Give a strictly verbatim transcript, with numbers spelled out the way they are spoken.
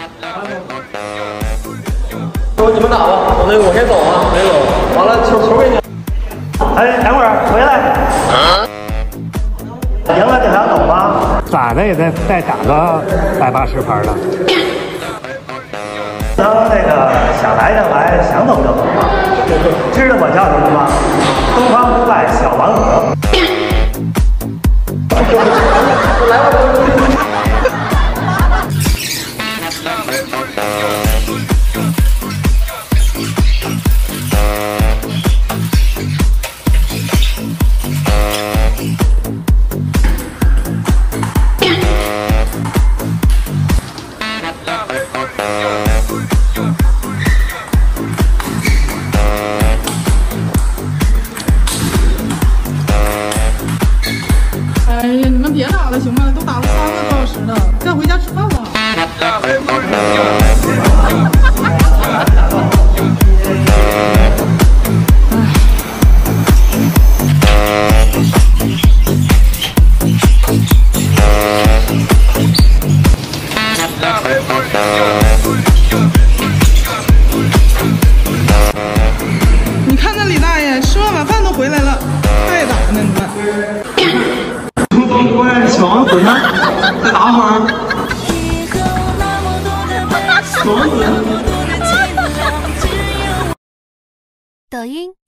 说你们打吧，我那个我先走啊，没走。完了球球给你。 哎，等会儿回来。赢了你还要走吗？ 咋的也得再打个百八十盘了。 能那个想来就来，想走就走吗？知道我叫什么吗？东方不败小王子。 来吧。 哎呀，你们别打了行吗？都打了三个多小时了，该回家吃饭了。你看那李大爷吃完晚饭都回来了，还打呢你们。 东方不败小王子呢？再打会儿。小王子。 抖音。